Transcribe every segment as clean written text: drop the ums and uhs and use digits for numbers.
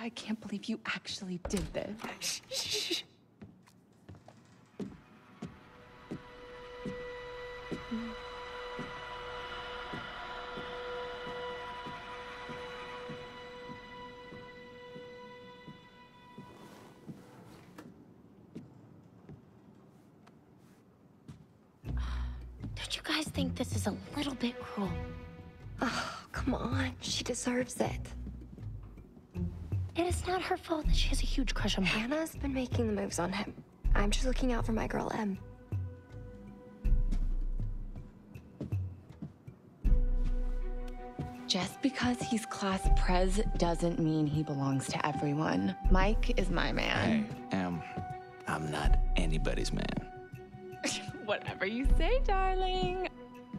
I can't believe you actually did this. Shh. Don't you guys think this is a little bit cruel? Oh, come on. She deserves it. And it's not her fault that she has a huge crush on me. Hannah's been making the moves on him. I'm just looking out for my girl, Em. Just because he's class prez doesn't mean he belongs to everyone. Mike is my man. Hey, I'm not anybody's man. Whatever you say, darling.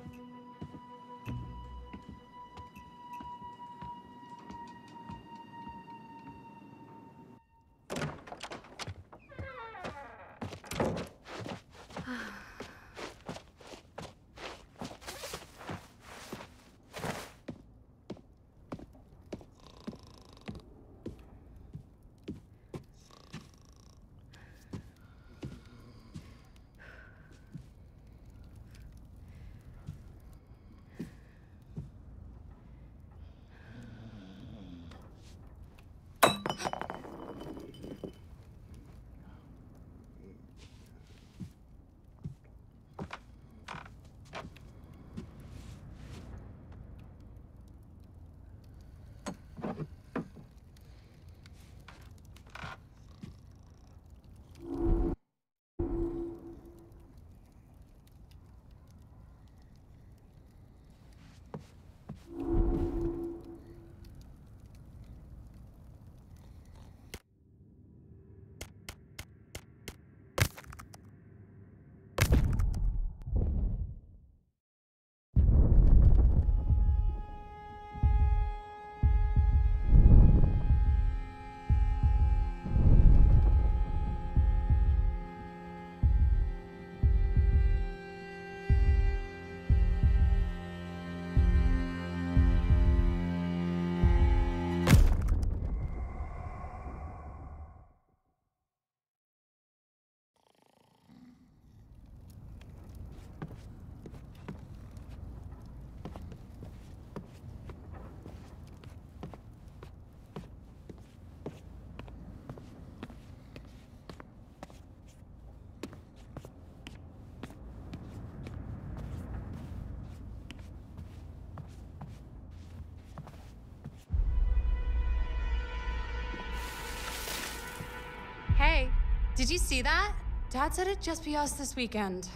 Hey, did you see that? Dad said it'd just be us this weekend.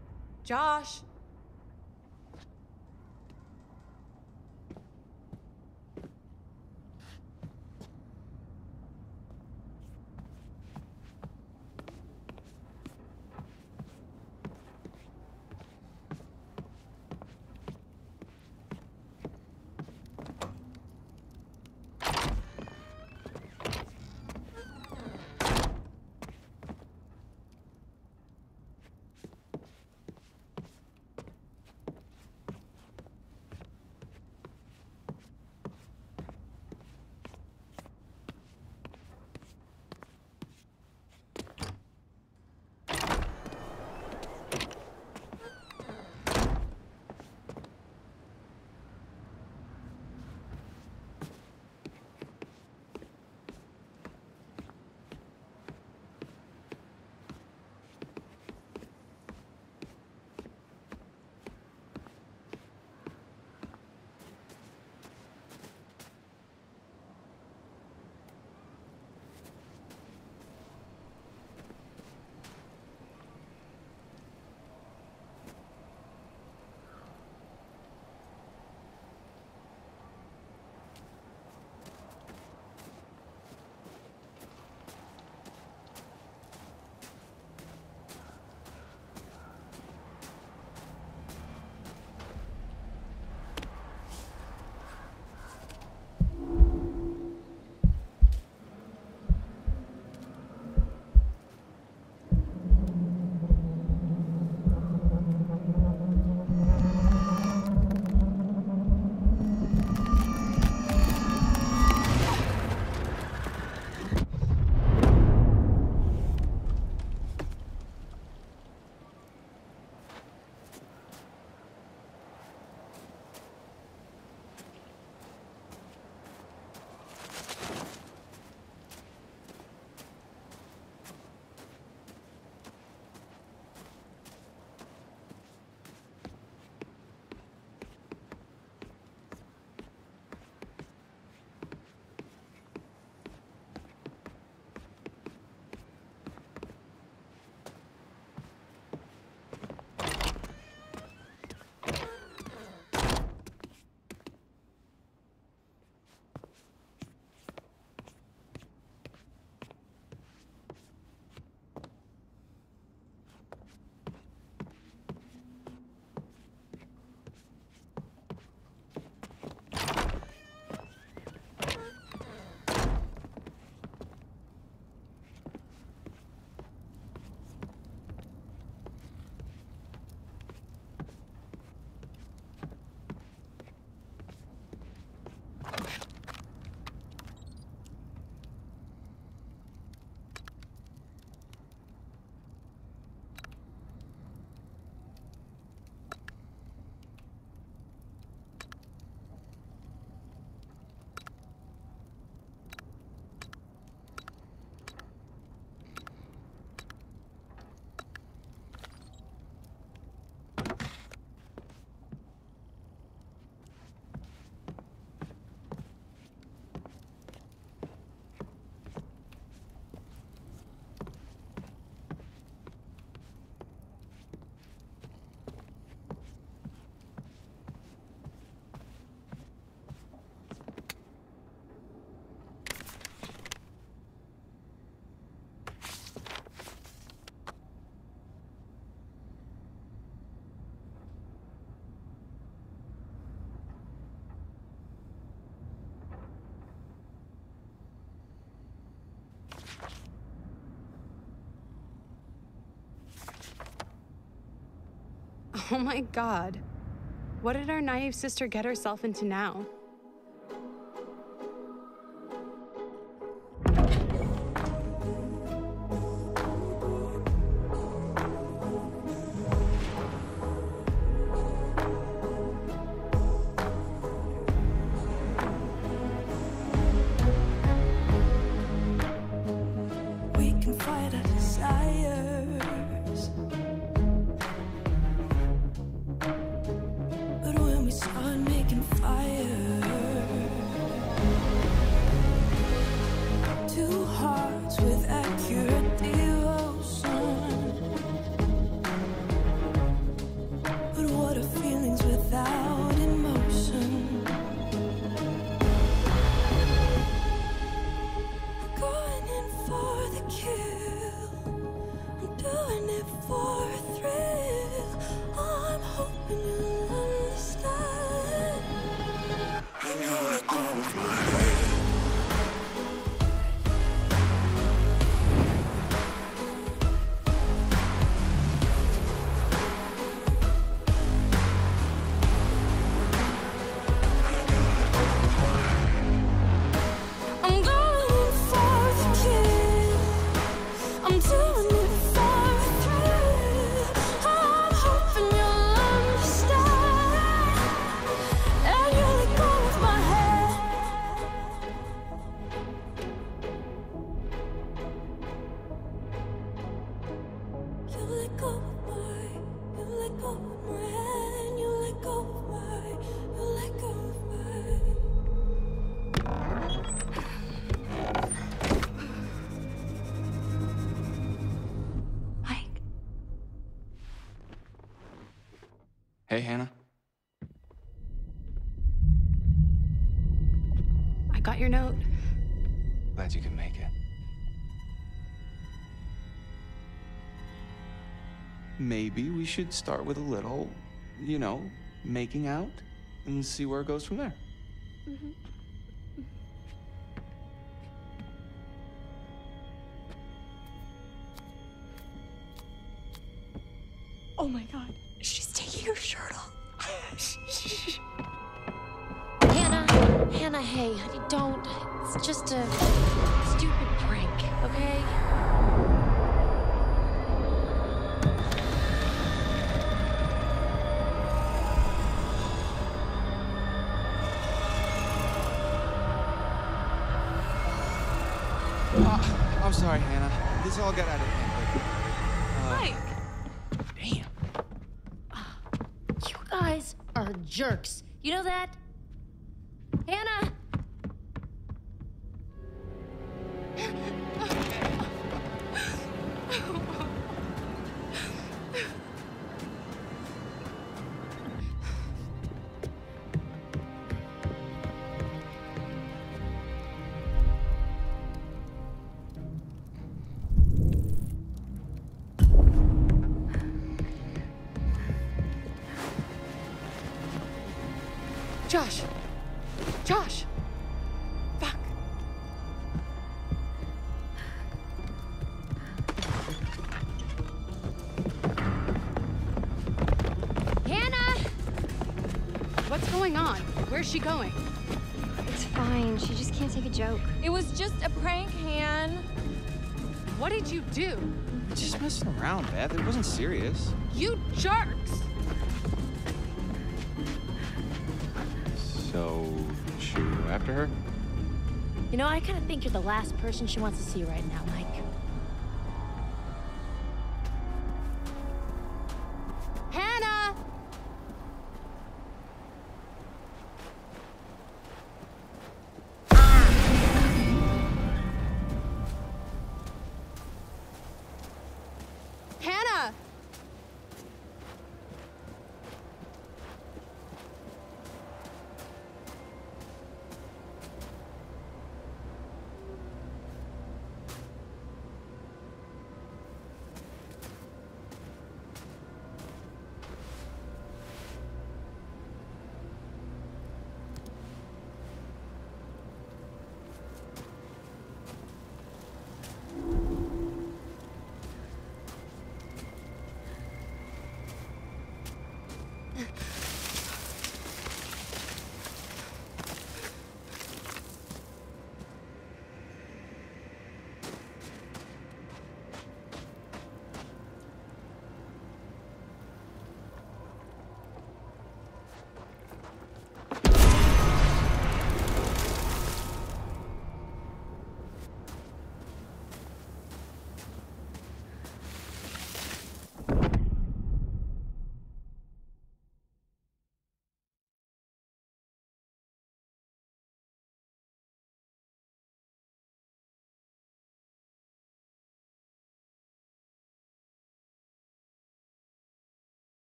Josh. Oh my God. What did our naive sister get herself into now? We can fight our desires, but when we start making fire, two hearts with accurate devotion. But what are feelings without emotion? I'm going in for the kill. I'm doing it for a thrill. I'm hoping you'll understand. And you'll let go of my hand. I'm going in for the kill. I'm doing it for a thrill. I'm hoping you'll understand. And you'll let go of my hand. You let go of my, you let go of my hand. You let go of my, you let go of Mike. Hey, Hannah. I got your note. Glad you can make it. Maybe we should start with a little, making out and see where it goes from there. Oh my God. She's taking her shirt off. Hannah, hey, don't. It's just a stupid prank, okay? I'm sorry, Hannah. This all got out of hand. Mike! Damn. You guys are jerks. You know that? Hannah! Josh! Josh! Fuck. Hannah! What's going on? Where's she going? It's fine. She just can't take a joke. It was just a prank, Han. What did you do? Just messing around, Beth. It wasn't serious. You jerks! So, should we go after her? You know, I kind of think you're the last person she wants to see right now, Mike. Hannah! Hannah!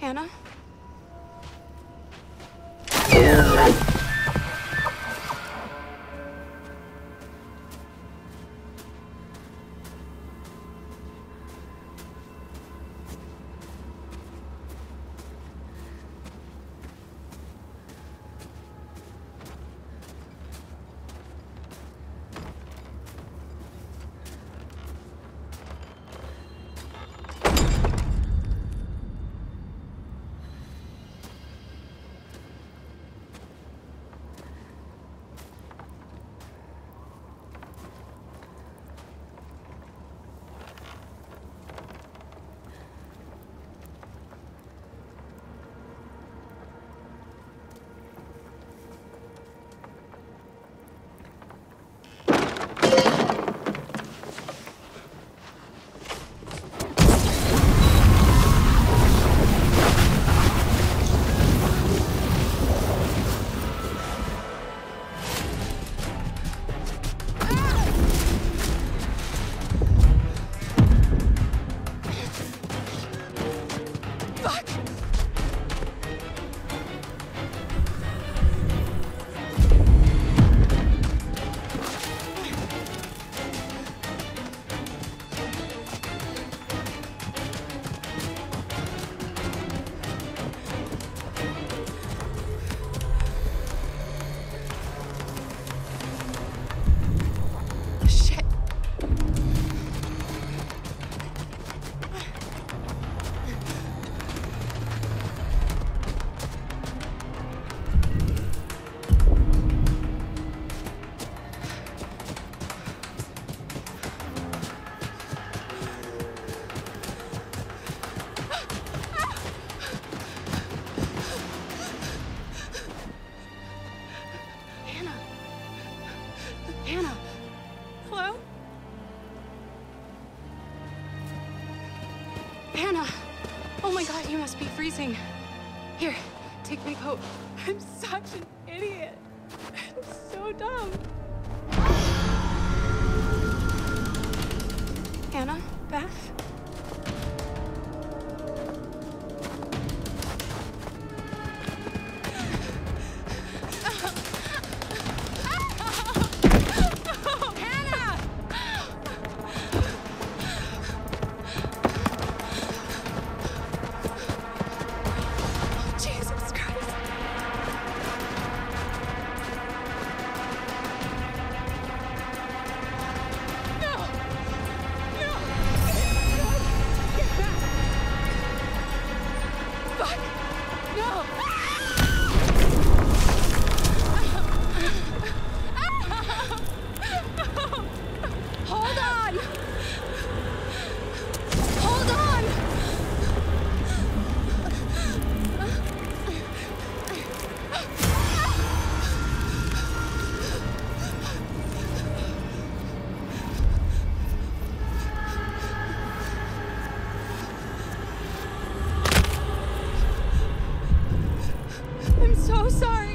Hannah? Hannah! Hello? Hannah! Oh my god, you must be freezing. Here, take my coat. I'm such an idiot. I'm so dumb. Hannah? Beth? I'm so sorry.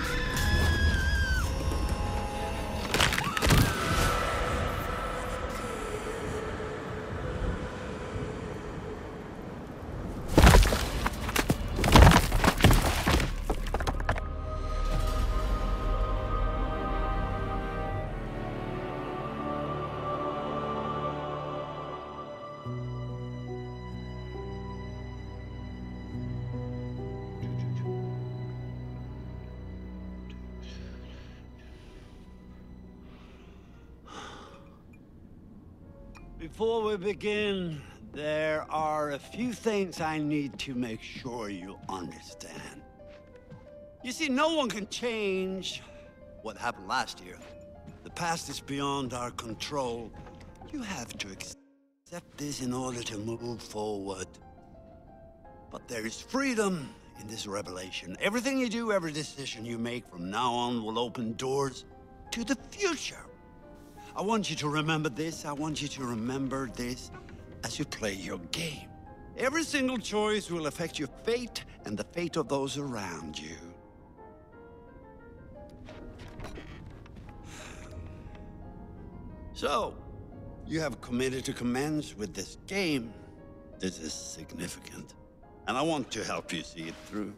Before we begin, there are a few things I need to make sure you understand. You see, no one can change what happened last year. The past is beyond our control. You have to accept this in order to move forward. But there is freedom in this revelation. Everything you do, every decision you make from now on will open doors to the future. I want you to remember this. I want you to remember this as you play your game. Every single choice will affect your fate and the fate of those around you. So, you have committed to commence with this game. This is significant. And I want to help you see it through.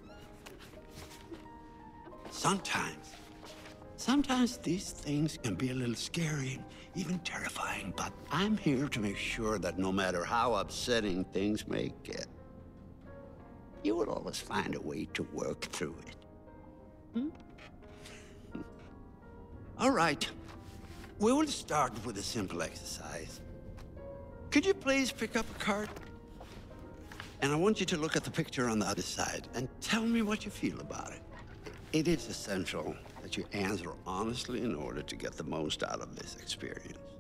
Sometimes these things can be a little scary, even terrifying, but I'm here to make sure that no matter how upsetting things may get, you will always find a way to work through it. All right. We will start with a simple exercise. Could you please pick up a card? And I want you to look at the picture on the other side and tell me what you feel about it. It is essential that you answer honestly in order to get the most out of this experience.